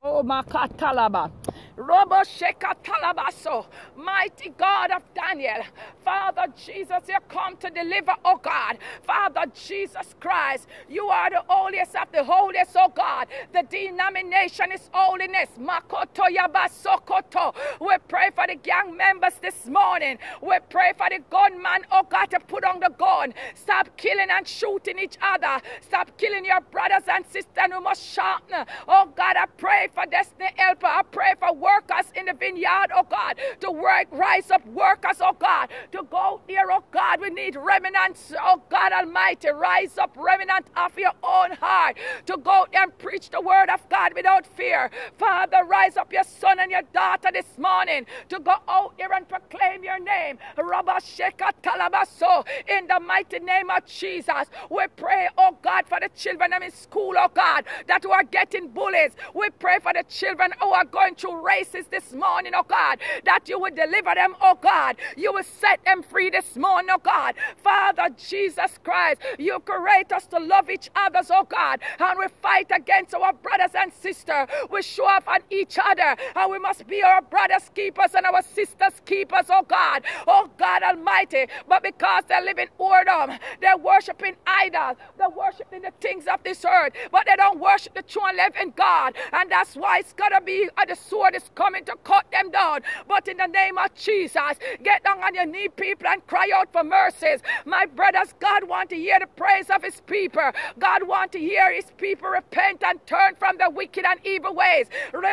Oh, Makatalaba. Robo Shekatalabaso. Mighty God of Daniel. Father Jesus, you come to deliver, oh God. Father Jesus Christ, you are the holiest of the holiest, oh God. The denomination is holiness. Makoto Yabasokoto. We pray for the gang members this morning. We pray for the gunman, oh God, to put on the gun. Stop killing and shooting each other. Stop killing your brothers and sisters who must sharpen. Oh God, I pray for Destiny Helper. I pray for workers in the vineyard, oh God, to work, rise up workers, oh God, to go there, oh God. We need remnants, oh God Almighty. Rise up remnant of your own heart to go there and preach the word of God without fear. Father, rise up your son and your daughter this morning to go out there and proclaim your name. Rabashekatalabaso. In the mighty name of Jesus, we pray, oh God, for the children in school, oh God, that who are getting bullies. We pray for the children who are going through races this morning, oh God, that you will deliver them, oh God. You will set them free this morning, oh God. Father Jesus Christ, you create us to love each other, oh God, and we fight against our brothers and sisters. We show up on each other, and we must be our brothers' keepers and our sisters' keepers, oh God. Oh God Almighty, but because they live in whoredom, they're worshiping idols, they're worshiping the things of this earth, but they don't worship the true and living God, and that's why it's gotta be the sword is coming to cut them down. But in the name of Jesus, get down on your knee, people, and cry out for mercies. My brothers, God wants to hear the praise of his people. God wants to hear his people repent and turn from the wicked and evil ways.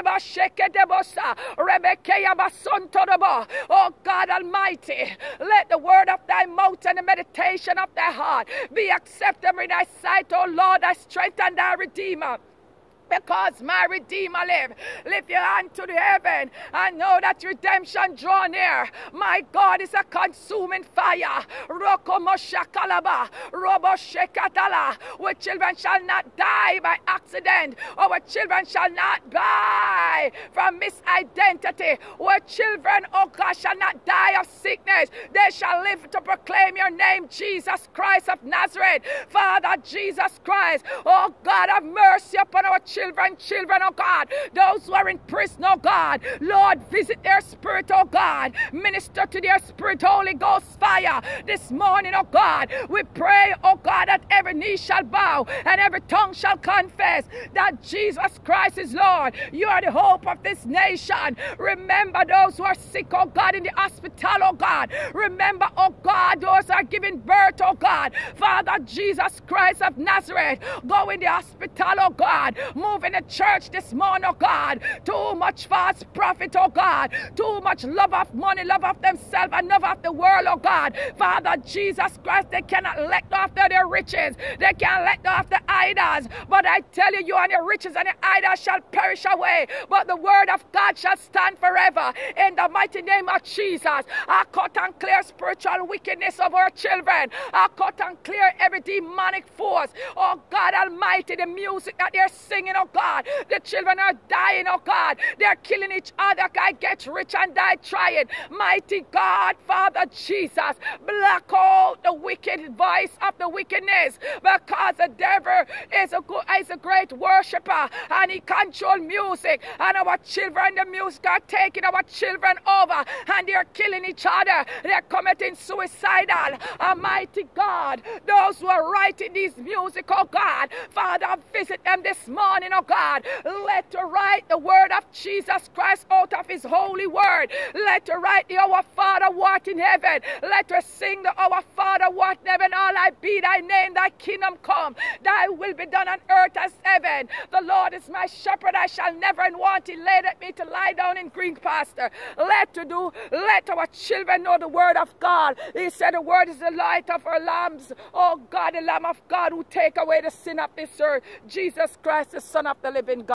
Oh God Almighty, let the word of thy mouth and the meditation of thy heart be acceptable in thy sight, O Lord, thy strength and thy Redeemer. Because my Redeemer live. Lift your hand to the heaven and know that redemption draw near. My God is a consuming fire. Rokomoshakalaba, Roboshekatala. Our children shall not die by accident. Our children shall not die from misidentity. Our children, oh God, shall not die of sickness. They shall live to proclaim your name, Jesus Christ of Nazareth. Father Jesus Christ, oh God, have mercy upon our children, oh God, those who are in prison, oh God, Lord, visit their spirit, oh God, minister to their spirit, Holy Ghost fire, this morning, oh God, we pray, oh God, that every knee shall bow, and every tongue shall confess, that Jesus Christ is Lord. You are the hope of this nation. Remember those who are sick, oh God, in the hospital, oh God, remember, oh God, those who are giving birth, oh God, Father Jesus Christ of Nazareth, go in the hospital, oh God, move in the church this morning, oh God. Too much false prophet, oh God. Too much love of money, love of themselves, and love of the world, oh God. Father Jesus Christ, they cannot let go after their riches. They can't let go of the idols. But I tell you, you and your riches and your idols shall perish away. But the word of God shall stand forever. In the mighty name of Jesus, I cut and clear spiritual wickedness of our children. I cut and clear every demonic force. Oh God Almighty, the music that they're singing, oh God, the children are dying, oh God, they're killing each other. I get rich and die trying. Mighty God, Father Jesus, block out the wicked voice of the wickedness, because the devil is a great worshiper, and he controls music, and our children, the music are taking our children over, and they're killing each other. They're committing suicidal. Almighty God, those who are writing these music, oh God, Father, visit them this morning, oh God. Let her write the word of Jesus Christ out of his holy word. Let her write the Our Father who art in heaven. Let her sing the Our Father who art in heaven. All I be thy name, thy kingdom come. Thy will be done on earth as heaven. The Lord is my shepherd, I shall never want. He laid at me to lie down in green pasture. Let our children know the word of God. He said the word is the light of our lamps. Oh God, the Lamb of God who take away the sin of this earth. Jesus Christ, the Son of the living God.